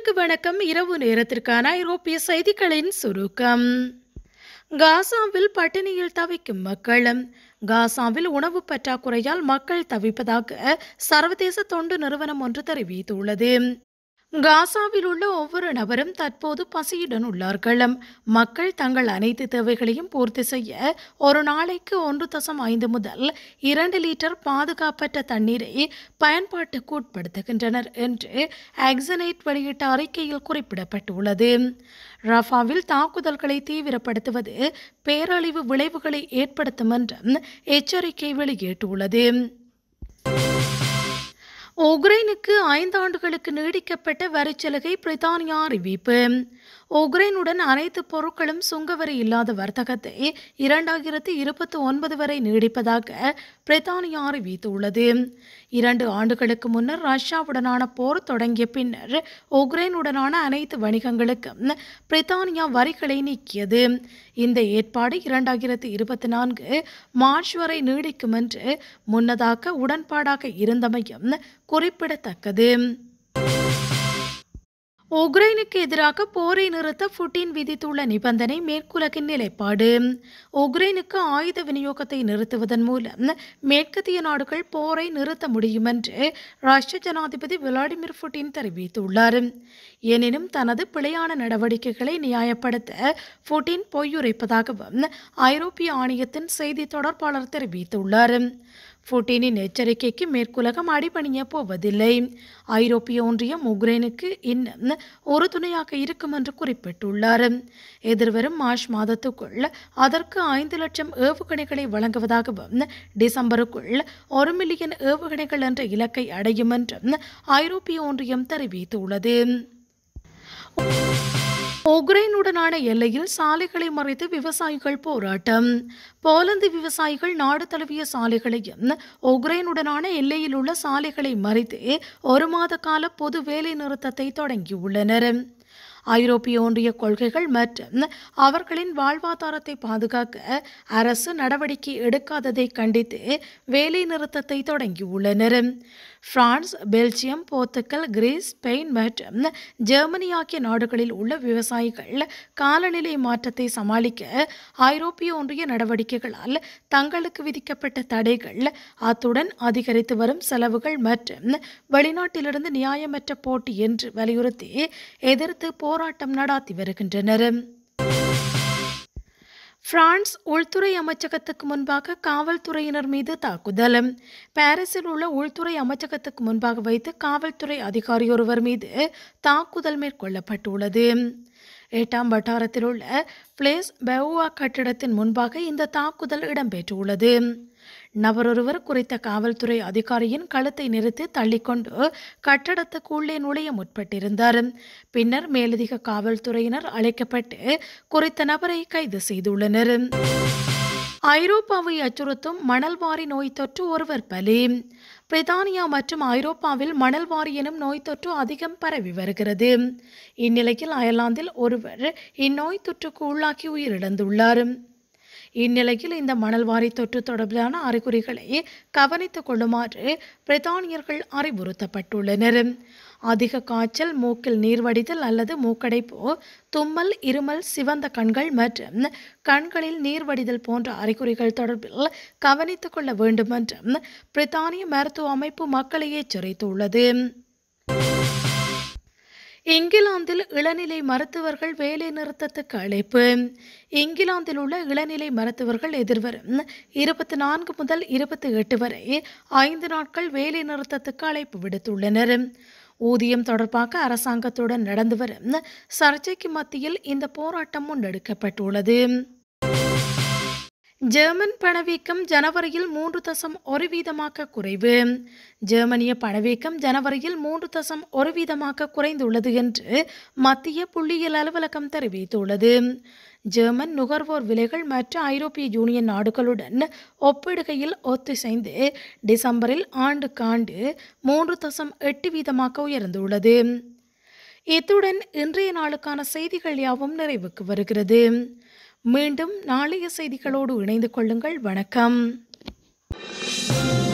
அனைவருக்கு வணக்கம். இரவு நேரத்திற்கான ஐரோப்பிய செய்திகளின் சுருக்கம். காசாவில் பட்டினியில் தவிக்கும் மக்கள். காசாவில் உணவு பற்றாக்குறையால் மக்கள் தவிப்பதாக சர்வதேச தொண்டு நிறுவனம் ஒன்று தெரிவித்துள்ளது. காசாவில் உள்ள ஒவ்வொரு நபரும் தற்போது பசியுடன் உள்ளார்கள். மக்கள் தங்கள் அனைத்து தேவைகளையும் பூர்த்தி செய்ய ஒரு நாளைக்கு 1.5 முதல் 2 லிட்டர் பாதுகாப்பற்ற தண்ணீரை பயன்பாட்டுக்கு உட்படுத்துகின்றனர் என்று ஆக்சனைட் வெளியிட்ட அறிக்கையில் குறிப்பிடப்பட்டுள்ளது. ரஃபாவில் தாக்குதல்களை தீவிரப்படுத்துவது பேரழிவு விளைவுகளை ஏற்படுத்தும் என்றும் எச்சரிக்கை வெளியிட்டுள்ளது. உக்ரைனுக்கு 5 ஆண்டுகளுக்கு நீடிக்கப்பட்ட வரிச்சலுகை பிரித்தானியா அறிவிப்பு. உக்ரைனுடன் அனைத்து பொருட்களும் சுங்கவரி இல்லாத வர்த்தகத்தை 2029 வரை நீடிப்பதாக பிரித்தானியா அறிவித்துள்ளது. 2 ஆண்டுகளுக்கு முன்னர் ரஷ்யாவுடனான போர் தொடங்கிய பின்னர் உக்ரைனுடனான அனைத்து வணிகங்களுக்கும் பிரித்தானியா வரிகளை நீக்கியது. இந்த ஏற்பாடு 2024 மார்ச் வரை நீடிக்கும் என்று முன்னதாக உடன்பாடாக இருந்தமையும் குறிப்பிடத்தக்கது. உக்ரைனுக்கு எதிராக போரை நிறுத்த புட்டின் விதித்துள்ள நிபந்தனை மேற்குலகின் நிலைப்பாடு. உக்ரைனுக்கு ஆயுத விநியோகத்தை நிறுத்துவதன் மூலம் மேற்கத்திய நாடுகள் போரை நிறுத்த முடியும் என்று ரஷ்ய ஜனாதிபதி விளாடிமிர் புட்டின் தெரிவித்துள்ளார். எனினும் தனது பிழையான நடவடிக்கைகளை நியாயப்படுத்த புட்டின் பொய்யுரைப்பதாகவும் ஐரோப்பிய ஆணையத்தின் செய்தி தொடர்பாளர் தெரிவித்துள்ளார். புட்டினின் எச்சரிக்கைக்கு மேற்குலகம் அடிபணிய போவதில்லை. ஐரோப்பிய ஒன்றியம் உக்ரைனுக்கு இன்னும் ஒரு துணையாக இருக்கும் என்று குறிப்பிட்டுள்ளார். எதிர்வரும் மார்ச் மாதத்துக்குள் அதற்கு 5 லட்சம் ஏவுகணைகளை வழங்குவதாகவும் டிசம்பருக்குள் 1 மில்லியன் ஏவுகணைகள் என்ற இலக்கை அடையும் என்றும் ஐரோப்பிய ஒன்றியம் தெரிவித்துள்ளது. உக்ரைனுடனான எல்லையில் சாலைகளை மறைத்து விவசாயிகள் போராட்டம். போலந்து விவசாயிகள் நாடு தழுவிய சாலைகளையும் உக்ரைனுடனான எல்லையில் உள்ள சாலைகளை மறைத்து 1 மாத கால பொது வேலை நிறுத்தத்தை தொடங்கியுள்ளனர். ஐரோப்பிய ஒன்றிய கொள்கைகள் மற்றும் அவர்களின் வாழ்வாதாரத்தை பாதுகாக்க அரசு நடவடிக்கை எடுக்காததை கண்டித்து வேலை நிறுத்தத்தை தொடங்கியுள்ளனர். France, Belgium, Portugal, Greece, Spain மற்றும் ஜெர்மனி ஆகிய நாடுகளில் உள்ள விவசாயிகள் காலநிலை மாற்றத்தை சமாளிக்க ஐரோப்பிய ஒன்றிய நடவடிக்கைகளால் தங்களுக்கு விதிக்கப்பட்ட தடைகள், அத்துடன் அதிகரித்து வரும் செலவுகள் மற்றும் வெளிநாட்டிலிருந்து நியாயமற்ற போட்டி என்று வலியுறுத்தி எதிர்த்து போராட்டம் நடாத்தி வருகின்றனர். பிரான்ஸ் உள்துறை அமைச்சகத்துக்கு முன்பாக காவல்துறையினர் மீது தாக்குதல். பாரிஸில் உள்ள உள்துறை அமைச்சகத்துக்கு முன்பாக வைத்து காவல்துறை அதிகாரியொருவர் மீது தாக்குதல் மேற்கொள்ளப்பட்டுள்ளது. 8ஆம் வட்டாரத்தில் உள்ள பிளேஸ் பெவுவா கட்டிடத்தின் முன்பாக இந்த தாக்குதல் இடம்பெற்றுள்ளது. நபரொருவர் குறித்த காவல்துறை அதிகாரியின் கழுத்தை நிறுத்தி தள்ளிக்கொண்டு கட்டடத்துக்குள்ளே நுழைய முற்பட்டிருந்தார். பின்னர் மேலதிக காவல்துறையினர் அழைக்கப்பட்டு குறித்த நபரை கைது செய்துள்ளனர். ஐரோப்பாவை அச்சுறுத்தும் மணல்வாரி நோய் தொற்று ஒருவர் பலி. பிரித்தானியா மற்றும் ஐரோப்பாவில் மணல்வாரி எனும் நோய் தொற்று அதிகம் பரவி வருகிறது. இந்நிலையில் அயர்லாந்தில் ஒருவர் இந்நோய் தொற்றுக்கு உள்ளாகி உயிரிழந்துள்ளார். இந்நிலையில் இந்த மணல்வாரி தொற்று தொடர்பிலான அறிகுறிகளை கவனித்துக் கொள்ளுமாறு பிரித்தானியர்கள் அறிவுறுத்தப்பட்டுள்ளனர். அதிக காய்ச்சல், மூக்கில் நீர் வடிதல் அல்லது மூக்கடைப்பு, தும்மல், இருமல், சிவந்த கண்கள் மற்றும் கண்களில் நீர் வடிதல் போன்ற அறிகுறிகள் தொடர்பில் கவனித்துக் கொள்ள வேண்டும் என்றும் பிரித்தானிய மருத்துவ அமைப்பு மக்களை எச்சரித்துள்ளது. இங்கிலாந்தில் இளநிலை மருத்துவர்கள் வேலை நிறுத்தத்துக்கு அழைப்பு. இங்கிலாந்தில் உள்ள இளநிலை மருத்துவர்கள் எதிர்வரும் 24 முதல் 28 வரை 5 நாட்கள் வேலை நிறுத்தத்துக்கு அழைப்பு விடுத்துள்ளனர். ஊதியம் தொடர்பாக அரசாங்கத்துடன் நடந்து வரும் சர்ச்சைக்கு மத்தியில் இந்த போராட்டம் முன்னெடுக்கப்பட்டுள்ளது. ஜெர்மன் பணவீக்கம் ஜனவரியில் 3.1% குறைவு. ஜெர்மனிய பணவீக்கம் ஜனவரியில் 3.1% குறைந்துள்ளது என்று மத்திய புள்ளியியல் அலுவலகம் தெரிவித்துள்ளது. ஜெர்மன் நுகர்வோர் விலைகள் மற்ற ஐரோப்பிய யூனியன் நாடுகளுடன் ஒப்பிடுகையில் ஒத்திசைந்து டிசம்பரில் ஆண்டுக்காண்டு 3.8% உயர்ந்துள்ளது. இத்துடன் இன்றைய நாளுக்கான செய்திகள் யாவும் நிறைவுக்கு வருகிறது. மீண்டும் நாளைய செய்திகளோடு இணைந்து கொள்ளுங்கள். வணக்கம்.